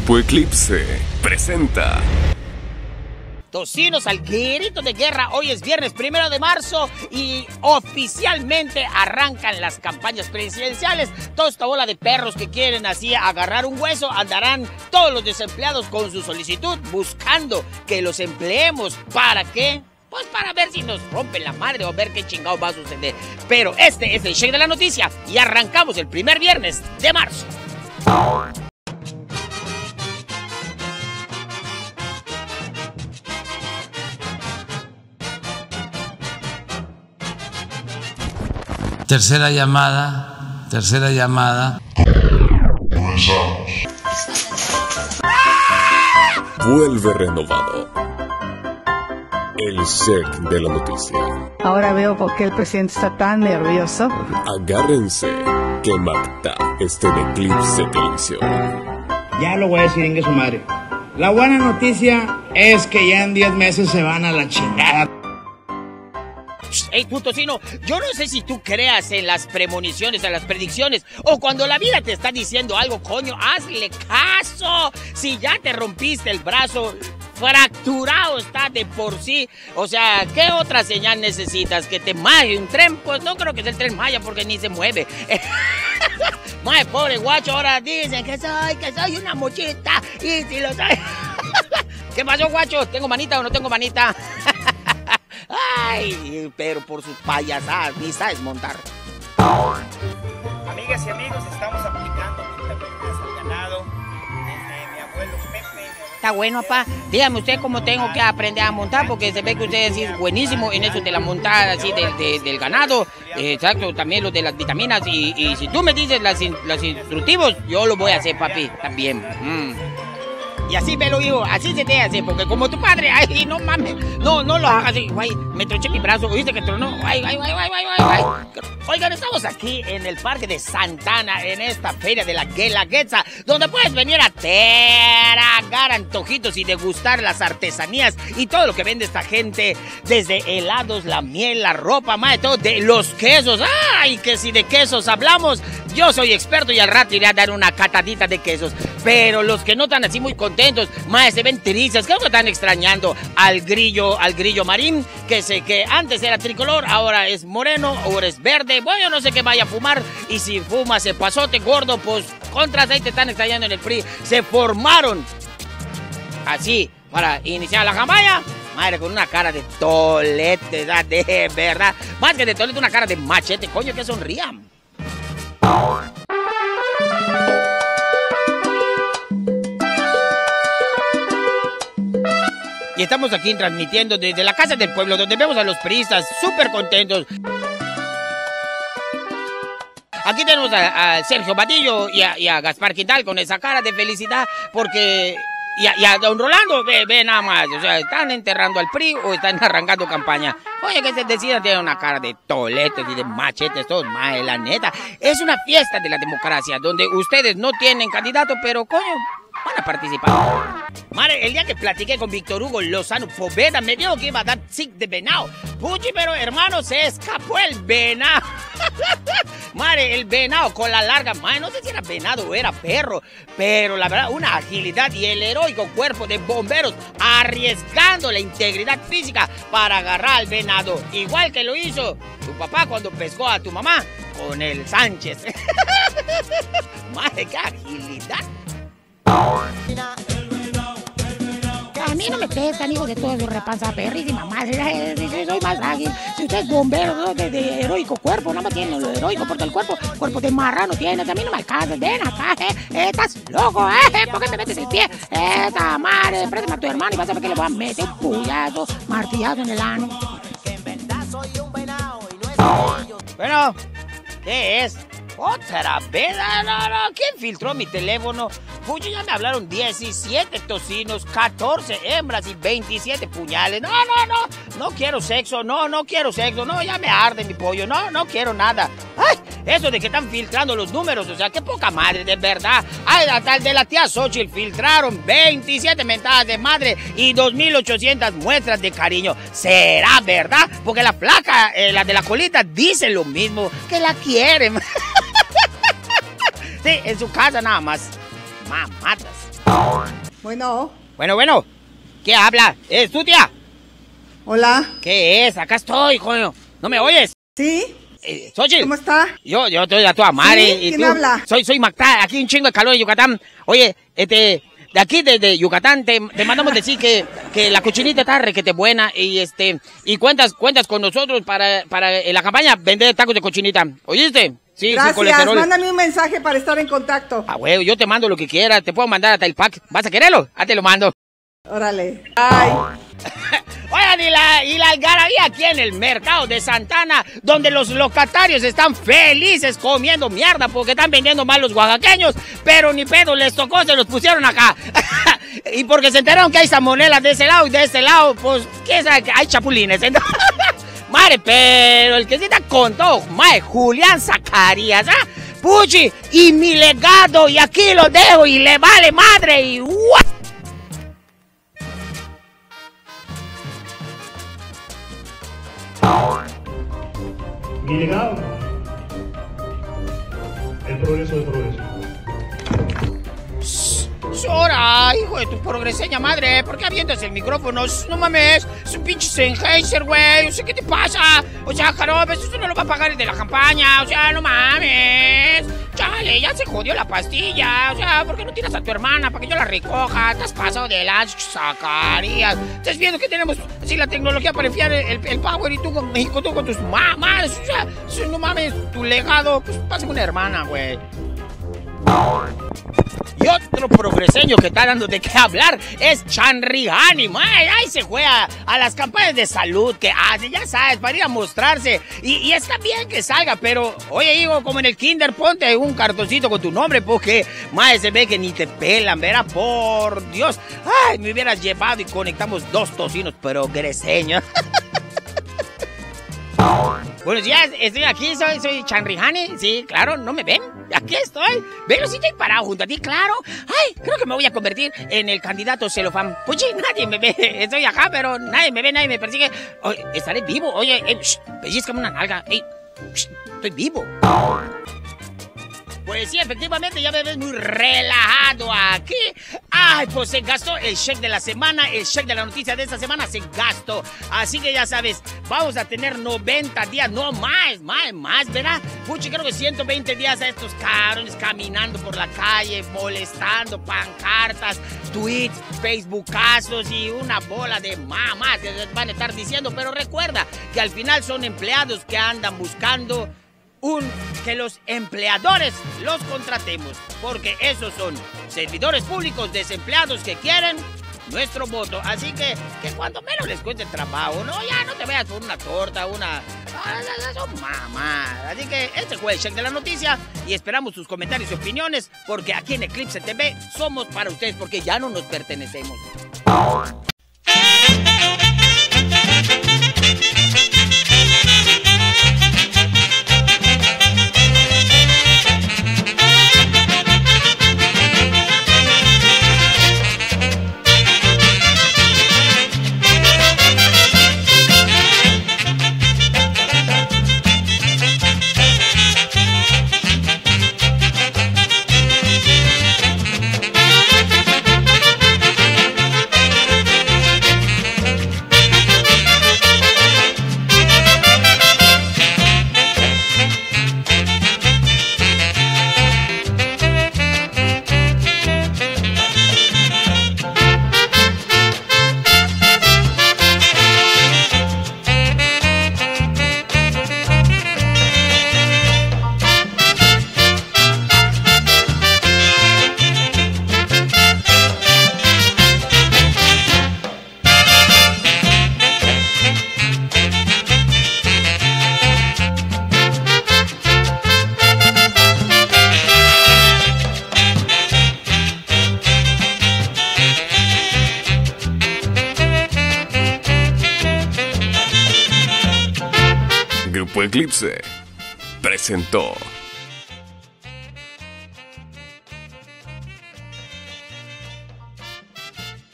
Grupo Eclipse presenta Tocinos al grito de guerra. Hoy es viernes 1 de marzo y oficialmente arrancan las campañas presidenciales. Toda esta bola de perros que quieren así agarrar un hueso, andarán todos los desempleados con su solicitud buscando que los empleemos. ¿Para qué? Pues para ver si nos rompen la madre o ver qué chingado va a suceder. Pero este es el Shake de la Noticia y arrancamos el primer viernes de marzo. Tercera llamada. Comenzamos. Vuelve renovado el Shake de la Noticia. Ahora veo por qué el presidente está tan nervioso. Agárrense que Magda está en Eclipse Televisión. Ya lo voy a decir, ingue su madre. La buena noticia es que ya en 10 meses se van a la chingada. Ey, tú, Tocino, yo no sé si tú creas en las premoniciones, en las predicciones, o cuando la vida te está diciendo algo, coño, hazle caso. Si ya te rompiste el brazo, fracturado está de por sí. O sea, ¿qué otra señal necesitas? ¿Que te maye un tren? Pues no creo que sea el tren Maya porque ni se mueve. Mae, pobre guacho, ahora dicen que soy una mochita. Y si lo soy... ¿Qué pasó, guacho? ¿Tengo manita o no tengo manita? Ay, pero por sus payasadas, ni sabes montar. Amigas y amigos, estamos aplicando vitaminas al ganado desde mi abuelo Pepe. Está bueno, papá. Dígame usted cómo tengo que aprender a montar, porque se ve que usted es buenísimo en eso de la montada así del ganado. Exacto, también lo de las vitaminas. Y si tú me dices los instructivos, yo lo voy a hacer, papi, también. Y así me lo digo, así se te hace, porque como tu padre, ay, no mames, no lo hagas así, güey, me troché mi brazo, ¿oíste que tronó? Ay. Oigan, estamos aquí en el Parque de Santana, en esta feria de la Guelaguetza, donde puedes venir a tragar antojitos y degustar las artesanías y todo lo que vende esta gente, desde helados, la miel, la ropa, más de todo, de los quesos. Ay, que si de quesos hablamos, yo soy experto y al rato iré a dar una catadita de quesos, pero los que no están así muy contentos, más se ven trizas, creo que están extrañando al grillo marín, que antes era tricolor, ahora es moreno, ahora es verde. Bueno, yo no sé qué vaya a fumar, y si fuma se pasote gordo, pues contras ahí te están extrañando en el PRI. Se formaron así para iniciar la campaña. Madre, con una cara de tolete, de verdad, más que de tolete, una cara de machete, coño, que sonrían. Y estamos aquí transmitiendo desde la Casa del Pueblo, donde vemos a los priistas súper contentos. Aquí tenemos a Sergio Vadillo y a Gaspar Quintal con esa cara de felicidad, porque... Y a don Rolando, ve nada más, o sea, ¿están enterrando al PRI o están arrancando campaña? Oye, que se decida, tiene una cara de toletes y de machetes, todos, mae, la neta. Es una fiesta de la democracia, donde ustedes no tienen candidato, pero, coño, van a participar. Madre, el día que platiqué con Víctor Hugo Lozano Poveda, me dijo que iba a dar sick de venado. Puchi, pero hermano, se escapó el venado. Madre, el venado con la larga, madre, no sé si era venado o era perro, pero la verdad, una agilidad y el heroico cuerpo de bomberos arriesgando la integridad física para agarrar al venado, igual que lo hizo tu papá cuando pescó a tu mamá con el Sánchez. Madre, qué agilidad. A mí no me pescan, hijo de todo eso, repanza perrísima madre. Soy más ágil. Si usted es bombero, ¿no? de heroico cuerpo, no me tiene lo heroico porque el cuerpo de marrano tienes. A mí no me alcanzas. Ven acá, estás loco, ¿por qué me metes el pie? Esta madre, préstame a tu hermano y vas a ver que le voy a meter un puyazo, martillazo en el ano. Bueno, ¿qué es? ¿Otra vez? No. ¿Quién filtró mi teléfono? Pucho, ya me hablaron 17 tocinos, 14 hembras y 27 puñales. No quiero sexo, no quiero sexo. No, ya me arde mi pollo, no quiero nada. Ay, eso de que están filtrando los números, o sea, qué poca madre, de verdad. Ay, tal de la tía Xochitl filtraron 27 mentadas de madre y 2.800 muestras de cariño. ¿Será verdad? Porque la flaca, la de la colita, dice lo mismo, que la quieren. Sí, en su casa nada más. Mamatas. Bueno, Bueno. ¿Qué habla? ¿Es tu tía? hola. ¿Qué es? Acá estoy, coño. ¿No me oyes? ¿Sí? Xochitl. ¿Cómo está? Yo estoy a toda madre. ¿Sí? ¿Y ¿Quién tú? habla? Soy Macta, aquí un chingo de calor en Yucatán. Oye, de aquí de Yucatán te mandamos decir que la cochinita está requete buena y cuentas con nosotros para en la campaña vender tacos de cochinita. ¿Oíste? Sí, sin Gracias, colesterol. mándame un mensaje para estar en contacto. Ah, güey, yo te mando lo que quieras, te puedo mandar hasta el pack. ¿Vas a quererlo? Ah, te lo mando. Órale. Ay. Oigan, y la algarabía aquí en el mercado de Santana, donde los locatarios están felices comiendo mierda porque están vendiendo mal los oaxaqueños, pero ni pedo les tocó, se los pusieron acá. Y porque se enteraron que hay salmonela de ese lado y de este lado, pues, ¿quién sabe que hay chapulines? Madre, pero el que sí te contó, madre, Julián Zacarías, ¿ah? Puchi, y mi legado, y aquí lo dejo, y le vale madre, y ¡guau! Mi legado, el progreso del progreso. Sora, hijo de tu progreseña madre, ¿por qué avientas el micrófono? No mames, es un pinche Sennheiser, güey, o sea, ¿qué te pasa? O sea, Jarobe, eso no lo va a pagar el de la campaña, o sea, no mames. Chale, ya se jodió la pastilla, o sea, ¿por qué no tiras a tu hermana para que yo la recoja? Te has pasado de las Zacarías. Estás viendo que tenemos así la tecnología para enfiar el power y tú con tus mamás, o sea, no mames, tu legado, pues pásame una hermana, güey. Y otro progreseño que está dando de qué hablar es Chanrihani, ahí se juega a las campañas de salud que hace, ya sabes, para ir a mostrarse. Y está bien que salga, pero, oye, hijo, como en el kinder, ponte un cartoncito con tu nombre, porque, madre, se ve que ni te pelan, verá, por Dios. Ay, me hubieras llevado y conectamos 2 tocinos progreseños. Bueno, ya estoy aquí, soy Chanrihani, sí, claro, ¿no me ven? Aquí estoy, pero sí estoy parado junto a ti, claro. Ay, creo que me voy a convertir en el candidato celofán. Puchi, nadie me ve, estoy acá, pero nadie me ve, nadie me persigue. Oye, estaré vivo, oye, pellizcame una nalga, estoy vivo. Pues sí, efectivamente, ya me ves muy relajado aquí. Ay, pues se gastó el cheque de la semana, el cheque de la noticia de esta semana se gastó. Así que ya sabes, vamos a tener 90 días, no más, ¿verdad? Puchi, creo que 120 días a estos cabrones caminando por la calle, molestando, pancartas, tweets, facebookazos y una bola de mamás que les van a estar diciendo. Pero recuerda que al final son empleados que andan buscando que los empleadores los contratemos, porque esos son servidores públicos desempleados que quieren nuestro voto. Así que cuando menos les cueste el trabajo, no, ya no te veas por una torta, son mamás. Así que este fue el check de la noticia y esperamos sus comentarios y opiniones, porque aquí en Eclipse TV somos para ustedes, porque ya no nos pertenecemos. Grupo Eclipse presentó